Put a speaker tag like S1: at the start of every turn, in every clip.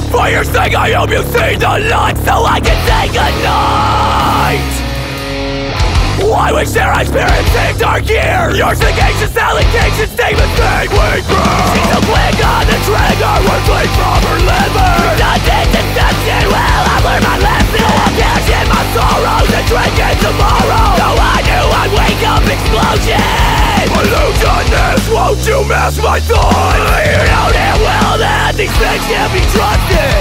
S1: For your sake, I hope you see the light, so I can say goodnight. Why we share experiencing dark years? Your sagacious allegations, statements make we grow. She's so quick on the trigger, words leak from her liver. Redundant deception, well, I've learned my lesson. So I'll cash in my sorrows and drink it tomorrow. So I knew I'd wake up explosion. Illusionist, won't you mask my thoughts? You know damn well that these things can't be trusted.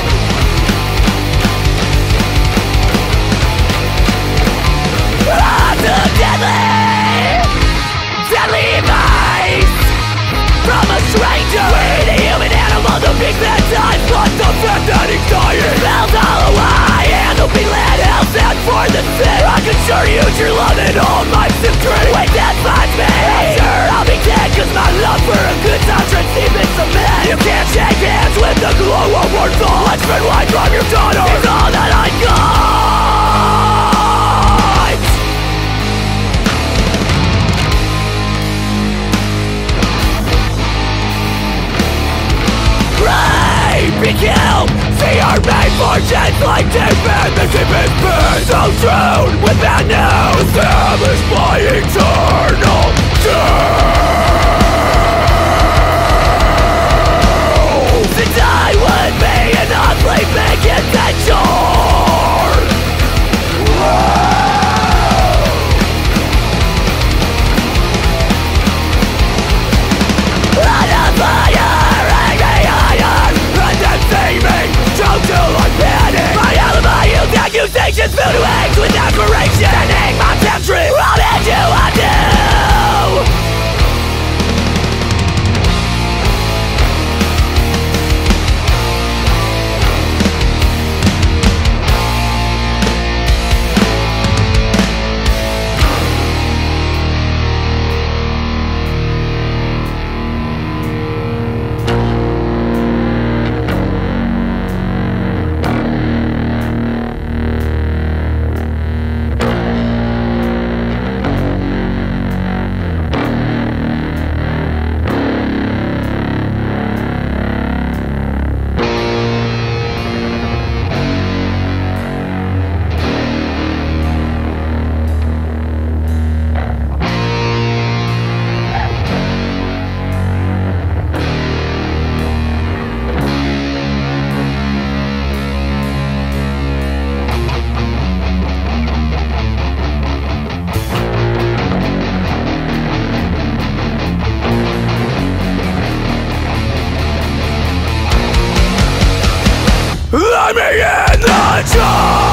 S1: Deadly advice from a stranger. We're the human animal, the big bad time. But the fact that he's dying smells all a lie, and there'll be let else out for the sin. I can assure you your love and all my secret. Wait, that finds me. I'm sure I'll be dead, cause my love for a good time turns deep in cement. You can't shake hands with the glow of our thoughts. Let's spend life from your daughter. It's all that I got. Be killed, see our made fortunes like David. The deep is been so soon without now established by eternal doom. To die would be an ugly big adventure. Accusations filled to eggs without correction. Sending my temptress, all that you undo. Let me in the dark.